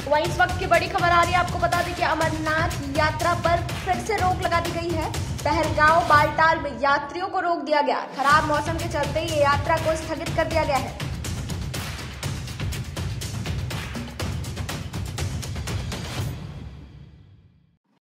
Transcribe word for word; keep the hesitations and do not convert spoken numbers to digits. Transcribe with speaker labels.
Speaker 1: वहीं इस वक्त की बड़ी खबर आ रही है, आपको बता दें कि अमरनाथ यात्रा पर फिर से रोक लगा दी गई है। पहलगांव बालटाल में यात्रियों को रोक दिया गया। खराब मौसम के चलते ये यात्रा को स्थगित कर दिया गया है।